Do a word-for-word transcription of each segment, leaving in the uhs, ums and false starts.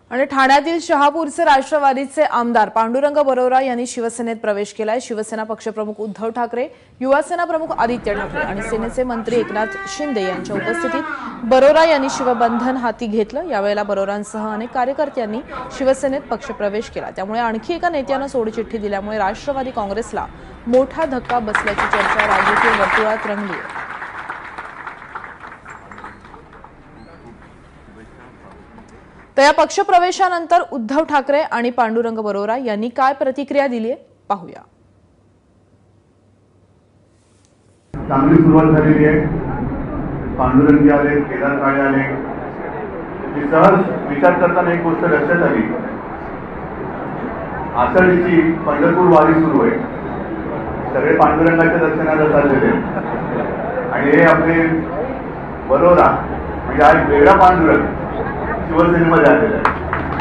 आणि ठाण्यातील शहापूरचे राष्ट्रवादीचे आमदार पांडुरंग बरोरा यांनी शिवसेनेत प्रवेश केलाय। शिवसेना पक्षप्रमुख उद्धव ठाकरे, युवासेना प्रमुख आदित्य ठाकरे आणि सेनेचे मंत्री एकनाथ शिंदे यांच्या उपस्थितीत बरोरा यांनी शिवबंधन हाती घेतलं। यावेळेला बरोरांसह अनेक कार्यकर्त्यांनी शिवसेनेत पक्षप्रवेश केला। त्यामुळे आणखी एका नेत्यानं सोडचिठ्ठी दिल्यामुळे राष्ट्रवादी काँग्रेसला मोठा धक्का बसल्याची चर्चा राजकीय वर्तुळात रंगली आहे। तर या पक्षप्रवेशानंतर उद्धव ठाकरे आणि पांडुरंग बरोरा यांनी काय प्रतिक्रिया दिली आहे पाहूया। चांगली सुरुवात झालेली आहे। पांडुरंग आले, केदार काळे आले। ही सहज विचार करताना एक गोष्ट लक्षात आली, आषाढीची पंढरपूर वारी सुरू आहे। सगळे पांडुरंगाच्या दर्शनाला चाललेले आणि हे आपले बरोरा म्हणजे आज वेगळा पांडुरंग शिवसेनेमध्ये आलेला आहे।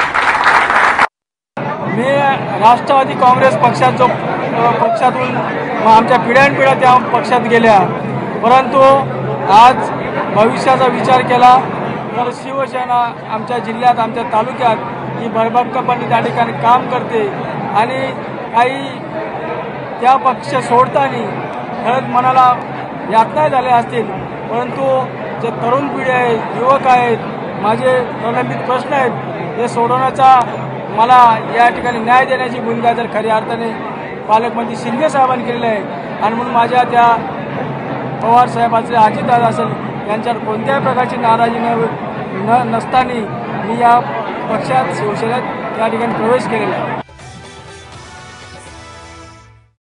मी राष्ट्रवादी काँग्रेस पक्षात जो पक्षातून आमच्या पिढ्यानपिढ्या त्या पक्षात गेल्या, परंतु आज भविष्याचा विचार केला तर शिवसेना आमच्या जिल्ह्यात आमच्या तालुक्यात ही भरभक्कमपणे त्या ठिकाणी काम करते आणि काही त्या पक्ष सोडताना खरंच मनाला यातना झाले असतील, परंतु जे तरुण पिढी आहे, युवक आहेत, माझे प्रलंबित प्रश्न आहेत हे सोडवण्याचा मला या ठिकाणी न्याय देण्याची भूमिका जर खऱ्या अर्थाने पालकमंत्री शिंदे साहेबांनी केलेली आहे आणि म्हणून माझ्या त्या पवार साहेबांचे अजितदादा असेल यांच्यावर कोणत्याही प्रकारची नाराजी न नसताना मी या पक्षात शिवसेनेत या ठिकाणी प्रवेश केलेला आहे।